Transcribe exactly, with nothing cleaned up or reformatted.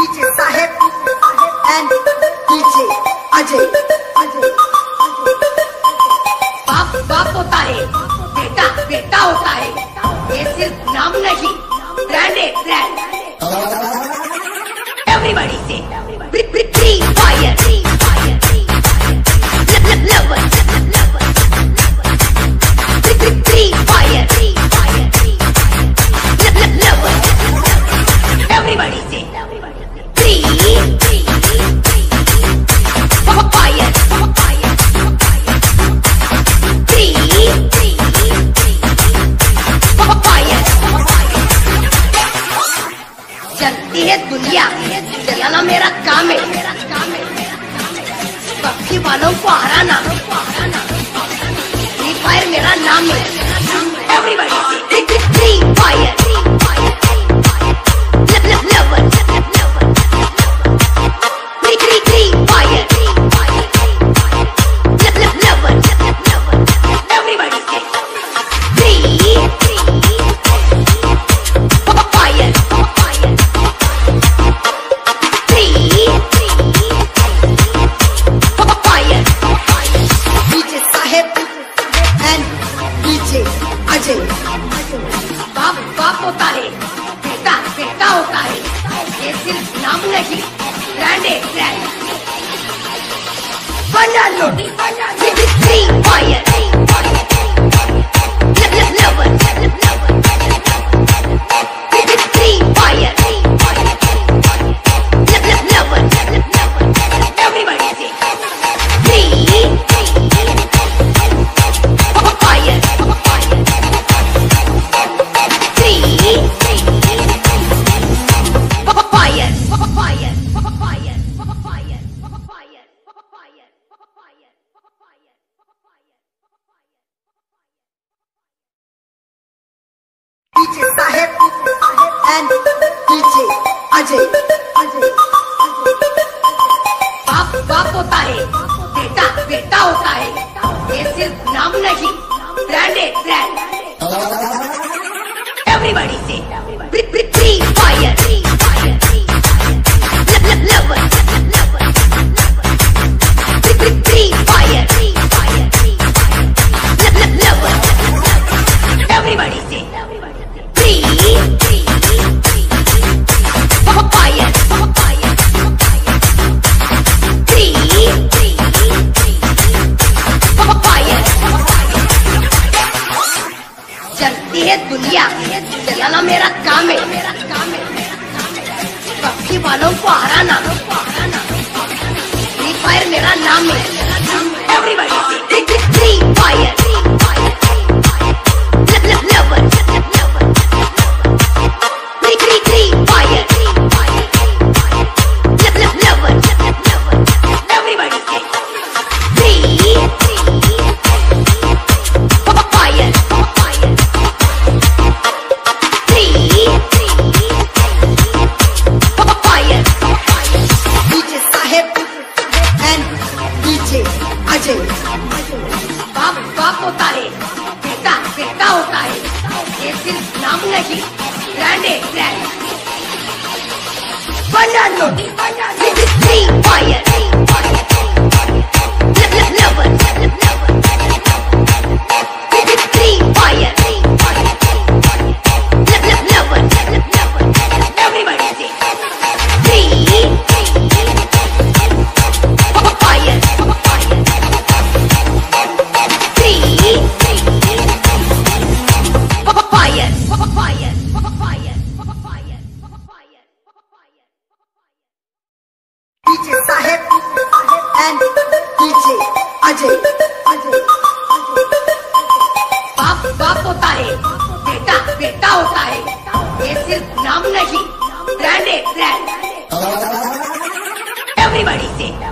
DJ Saheb and DJ Ajay Ajay बाप बाप होता है, बेटा बेटा होता है। ये सिर्फ नाम नहीं, ब्रांड है ब्रांड। एवरीबॉडी से Free Fire lover Free Fire lover. Everybody से फ्री फायर चलती है दुनिया, चलाना मेरा काम है। पक्षी वालों को हराना, फ्री फायर मेरा नाम है। Everybody Free Fire lover Free Free Fire lover. Everybody से फ्री फायर अजय बाप बाप होता है, बेटा बेटा होता है। ये सिर्फ नाम नहीं, ब्रांड है ब्रांड। बना लो Free Fire lover Free Fire lover. Everybody से Free Fire DJ Saheb and DJ Ajay Ajay बाप बाप होता है, बेटा बेटा होता है। ये सिर्फ नाम नहीं, ब्रांड है ब्रांड। एवरीबॉडी से Free Fire lover Free Fire lover. Everybody से फ्री फायर चलती है दुनिया, चलाना मेरा काम है। पक्षी वालों को हराना, फ्री फायर मेरा नाम है। Everybody Free Fire lover Free Free Fire lover. Everybody से Free Fire DJ Saheb and DJ Ajay बाप बाप होता है, बेटा बेटा होता है। ये सिर्फ नाम नहीं, ब्रांड है ब्रांड। बना लो Free Fire lover Free Fire lover. Everybody से Free Fire DJ Saheb and DJ Ajay Ajay बाप बाप होता है, बेटा बेटा होता है। ये सिर्फ नाम नहीं, ब्रांड है ब्रांड। एवरीबॉडी से